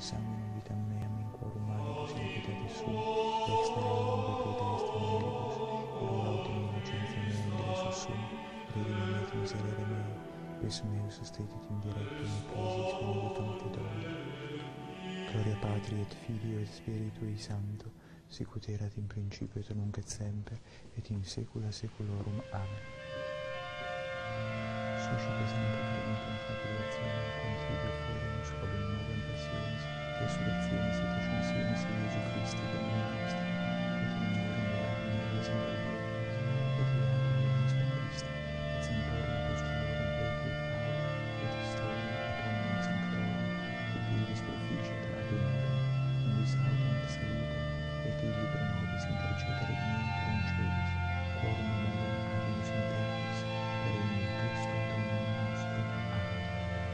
sanguinem vitam meam in quorum manibus iniquitatis sum, ex nihilo improprieta est in mulieribus, et autem innocentia mea in Iesus sum, redime me et miserere mei, quis meus sustitit in directum ecclesiis benedicam Domini. Gloria Patri et Filio et Spiritui Sancto, sic ut erat in principio et nunc et semper, et in saecula saeculorum. Amen. Suscite Sancta Trinitas Fabulationem contribui foremus quorum novem passionis, resurrectionis et ascensionis de Iesu Christi Domini nostri, et in memoriam beatum Maria Sanctorum, et beatum Ioannis Baptista, et sanctorum apostolorum Petri et Pauli, et Historia et omnium sanctorum, et iris proficiat ad honorem, in vis autem et salutem, et illi pro nobis intercedere dimientur in celis, quorum memoriam habemus in terris, per regnum Christum Dominum nostrum. Amen.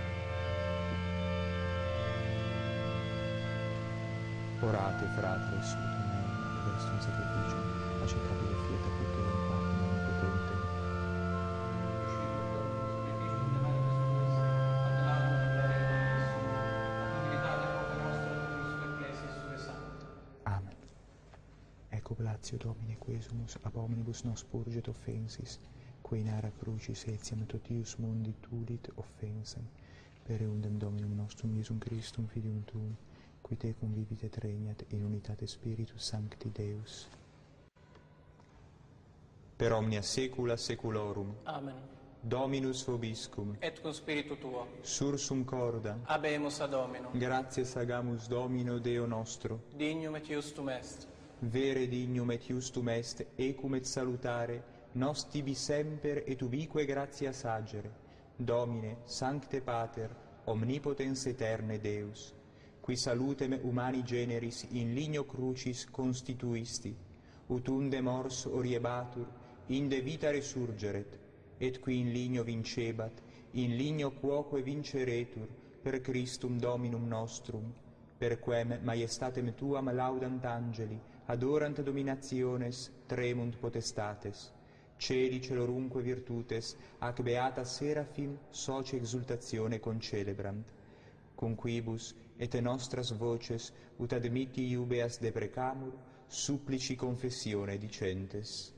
Orate, fratres, ut meum ad vestum sacrificium, accettabile fiat a culturum pacem omnipotentem. Amen. Ecco Blatio Domine quesumus ab omnibus nos purget offensis, quae in ara crucis etiam totius mundi tulit offensam, per eundem Dominum nostrum Iesum Christum Filium Tuum, qui tecum vivit et regnat in unitate Spiritus Sancti Deus, per omnia saecula saeculorum. Amen. Dominus vobiscum, Et cum spiritu tuo. sursum corda, Habemus ad Dominum. gratias agamus Domino Deo nostro, Dignum et iustum est. vere dignum et iustum est, ecum et salutare, nos tibi semper et ubique gratias agere, Domine, Sancte Pater, omnipotens aeterne Deus, qui salutem humani generis in ligno crucis constituisti, ut unde mors oriebatur, inde vita resurgeret, et qui in ligno vincebat, in ligno quoque vinceretur, per Christum Dominum nostrum, per quem maiestatem tuam laudant angeli, adorant dominationes, tremunt potestates, celi celorunque virtutes, ac beata seraphim socie exultatione concelebrant, cum quibus et nostras voces, ut admitti iubeas deprecamur, supplici confessione dicentes.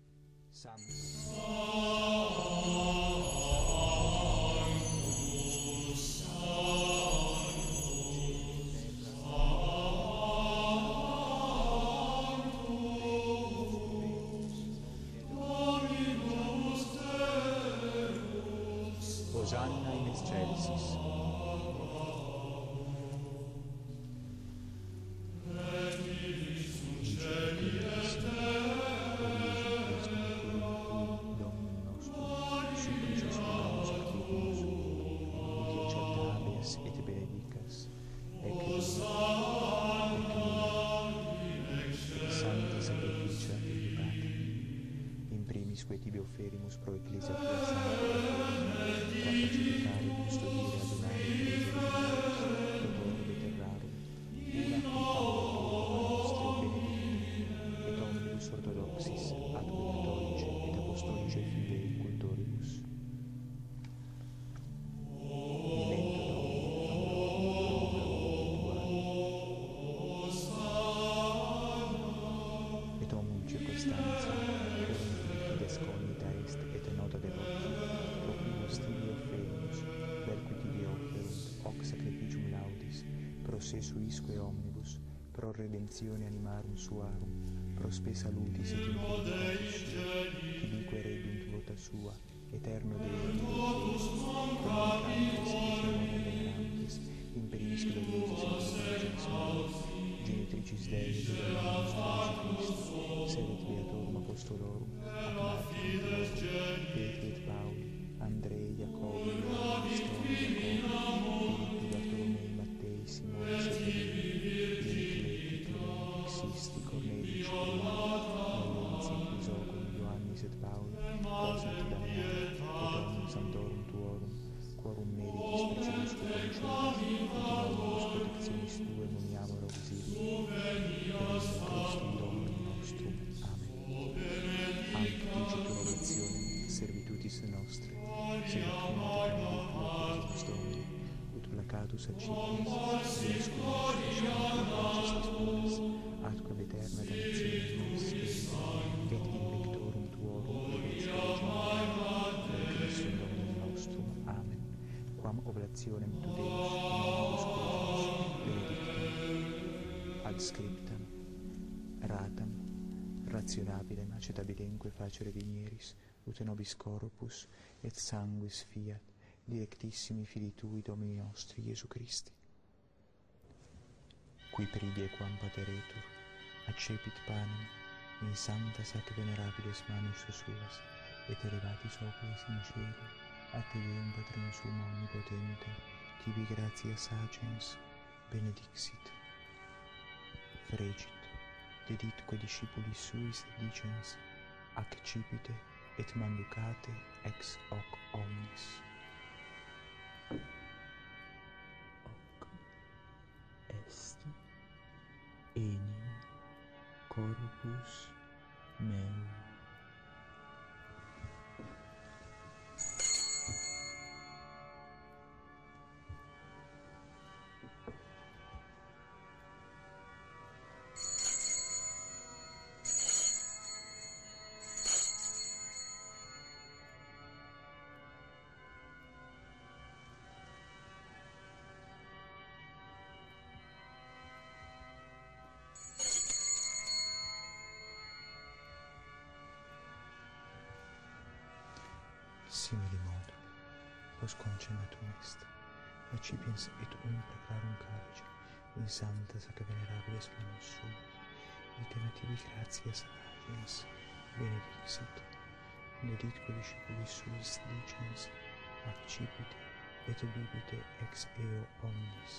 Hosanna in excelsis. Et benedicas, Sancta sacrificia vivata. In primis quae tibi offerimus pro ecclesia tua sancta, qua pacificare, custodire, adunare, proporre, deterrare, ura in Paolo nostri benedicti, et omnibus orthodoxis, atque catholici et apostolici fidei cultoribus. Et omnium circunstantia, quorum fides cognita est et nota devotia, pro quibus tibi offerimus, verqui tibi offerunt, hoc sacrificium laudis, pro se suisque omnibus, pro redemptione animarum suarum, pro spe salutis et inculitatis sua, tibique redunt vota sua, eterno Deo comunicantes et venerantes, in primis gloriosis et virgins genitricis Dei et Dominus Jesu Christi, sedet beatorum apostolorum, ac martyrum Petri et Pauli, Andrei, Jacobi, Ioannis, Jacobi, Filippi, Bartolomei, Mattei, Simone, Severini, Clemente, Xisti, Cornelii, Cipriani, Lorenzi, Crisocolo, Ioannis et Pauli, Cosint, Damiano, et omnium sanctorum salvatus accipiens, Deus conoscitus atque eterna damnationem nobis spiritum, et in lectorum tuorum plebet spiritum, per Christum Dominum nostrum. Amen. Quam oblationem tu Deus, in omnibus crucis, benedictum, ad scriptam, ratam, rationabilem accettabilemque facere vinieris, ut nobis corpus et sanguis fiat, directissimi Filii Tui, Domini nostri, Iesu Christi, qui per idiequam pateretur, accepit panem in sancta sac venerabilis manus suas, et elevatis oculis in cielo, a te Deum Patrem Suum omnipotente, tibi gratias agens, benedixit, fregit, deditque discipulis suis dicens, accipite et manducate ex hoc omnis. Hoc est enim corpus meum. Simili modo, os concenatum est, accipiens et praecarum calice, in sancta sac venerabilis manus suas, item tibi gratias agens, benedixit, deditque discipulis suis dicens, accipite et bibite ex eo omnis.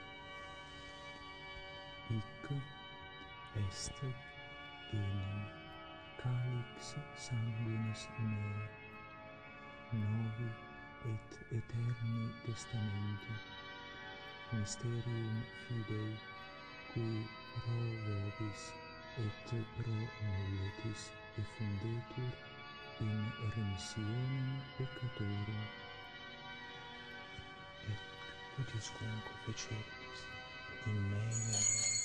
Hic est enim calix sanguinis mei, novi et eterni testamenti, mysterium fidei, cui pro vobis et pro mulietis effundetur in remissionem peccatorum, et quodusquam confeceris in me